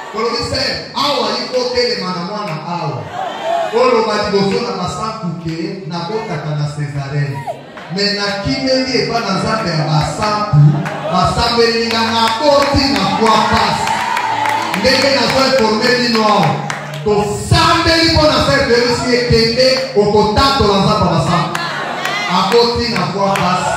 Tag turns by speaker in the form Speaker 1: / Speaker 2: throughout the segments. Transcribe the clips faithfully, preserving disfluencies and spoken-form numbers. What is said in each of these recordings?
Speaker 1: kolobise awa iko telema na mwana awa olo badiboso na basampuke na kotaka na Césarine mais na kimeli epa na nzambe ya basampu basambelinga na koti na kwa pasi ndenge nazo informe lino awa tosambeli mpo na fete esi ekende okotatola nzambe ya basampu akoti na kwa pasi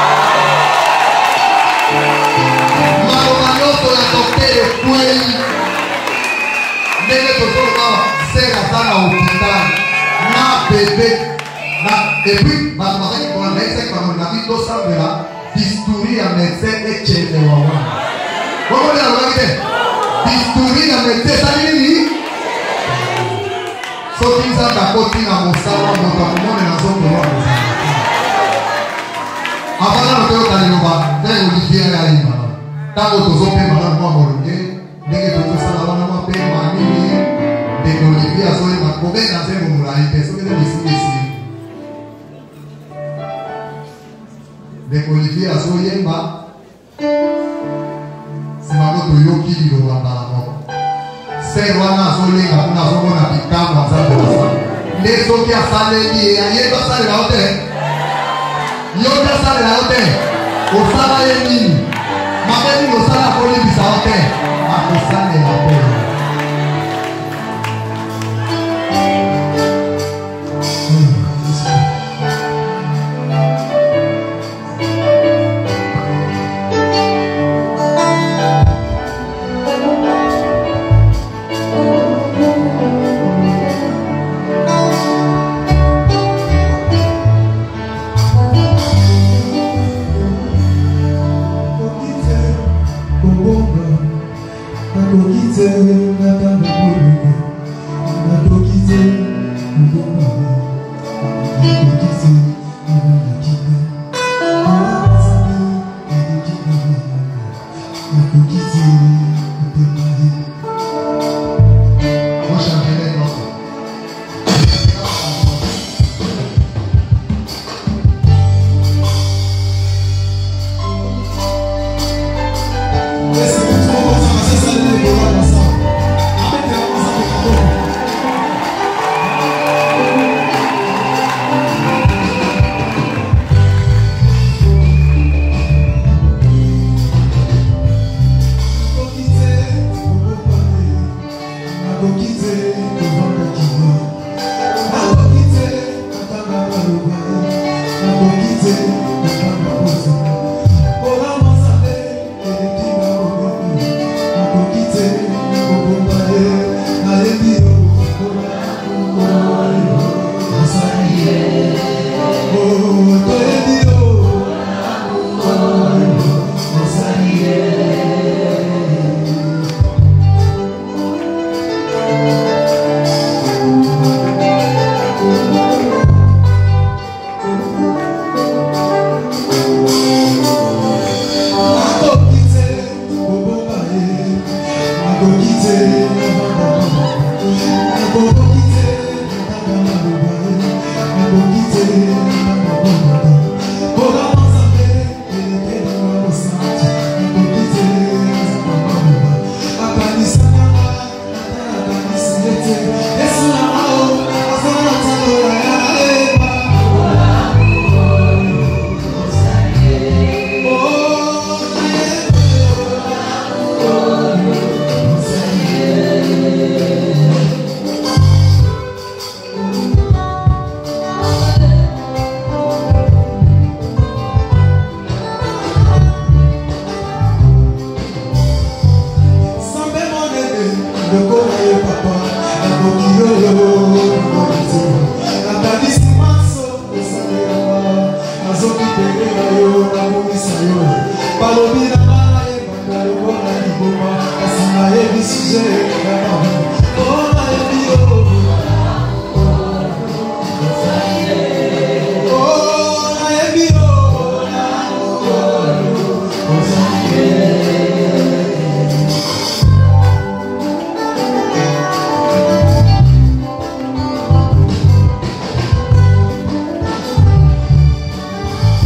Speaker 1: maloba nyonso ya dokter ekweli ndenge tozoloba ser aza na hôpital na bebe na epuis bato bazaki kona naesaki bamoni na bi tosambela bisturi ya médecin ecelewa wana bokolela lobaki te bisturi ya médecin esali nini soki nzambe akoti na mosala moto akomone na nzombo wa mosala avana na toyota liloba ndenge olivier ayayima ntango tozopema na mwa molonge ndenge tozosala wana mwa pema nini ndenge olivier azoyema kobenga nzembo molai te soki nde lisili esili ndenge olivier azoyemba simako toyoki liloba mbala moko ser wana azolenga kuna azomona bikambo nzambe wasala nde soki asaleli ye ayeba asalela yo te yo te asalela yo te osala ye nini mabe nini osala akolebisa yo te akosalela mpe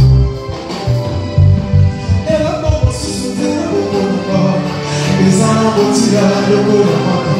Speaker 2: Is
Speaker 1: kotina lokola mata